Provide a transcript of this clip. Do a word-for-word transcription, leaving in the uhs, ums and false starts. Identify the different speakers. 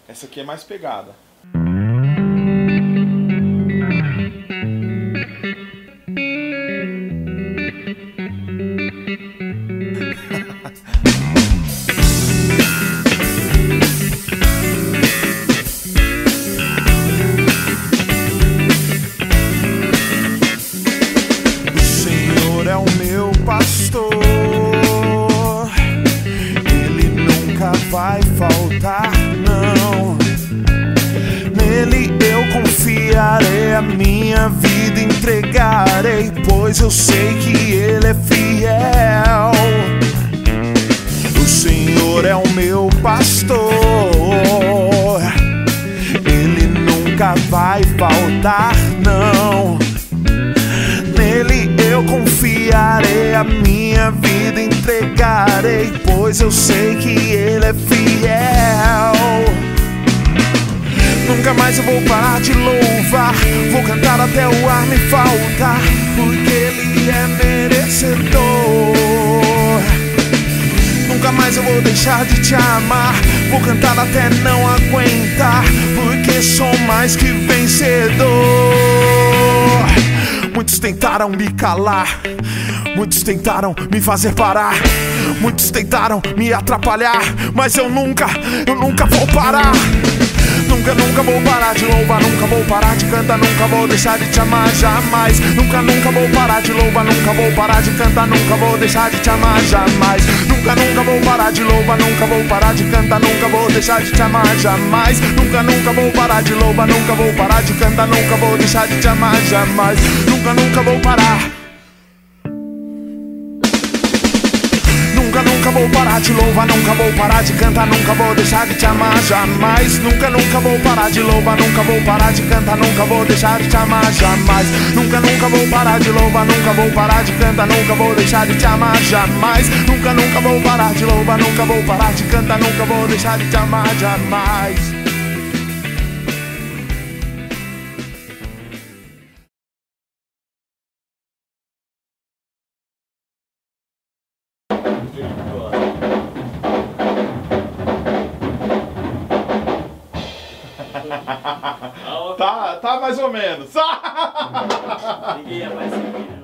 Speaker 1: Essa aqui é mais pegada.
Speaker 2: O Senhor é o meu pastor, Ele nunca vai faltar, não. Nele eu confiarei, a minha vida entregarei, pois eu sei que Ele é fiel. O Senhor é o meu pastor, Ele nunca vai faltar, não. Nele eu confiarei, a minha vida entregarei, pois eu sei que Ele é fiel. Nunca mais eu vou parar de louvar, vou cantar até o ar me faltar, porque Ele é merecedor. Nunca mais eu vou deixar de te amar, vou cantar até não aguentar, porque sou mais que vencedor. Muitos tentaram me calar, muitos tentaram me fazer parar, muitos tentaram me atrapalhar, mas eu nunca, eu nunca vou parar. Nunca, nunca vou parar de louvar, nunca vou parar de cantar, nunca vou deixar de te amar, jamais. Nunca, nunca vou parar de louvar, nunca vou parar de cantar, nunca vou deixar de te amar, jamais. Nunca, nunca vou parar de louvar, nunca vou parar de cantar, nunca vou deixar de te amar, jamais. Nunca, nunca vou parar de louvar, nunca vou parar de cantar, nunca vou deixar de te amar, jamais. Nunca, nunca vou parar. Nunca, nunca vou parar de louvar, nunca vou parar de cantar, nunca vou deixar de te amar, jamais. Nunca, nunca vou parar de louvar, nunca vou parar de cantar, nunca vou deixar de te amar, jamais. Nunca, nunca vou parar de louvar, nunca vou parar de cantar, nunca vou deixar de te amar, jamais. Nunca, nunca vou parar de louvar, nunca vou parar de cantar, nunca vou deixar de te amar, jamais.
Speaker 1: Tá, tá mais ou menos.
Speaker 3: Ninguém é mais seguir.